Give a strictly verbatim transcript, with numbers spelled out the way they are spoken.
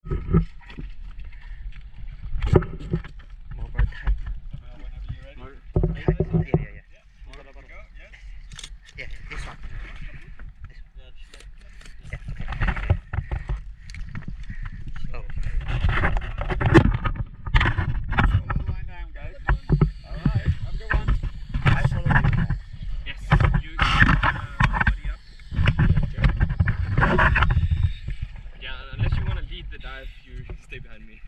More bird type. Whenever you're ready. More, yeah, yeah, yeah, yeah. More go, yes. Yeah, this one. This one. Yeah, Yeah, okay. Oh. follow the line down, guys. Alright, have a good one. I follow you, man. Yes, you uh, buddy up. Yeah, unless you want to lead the dive, you stay behind me.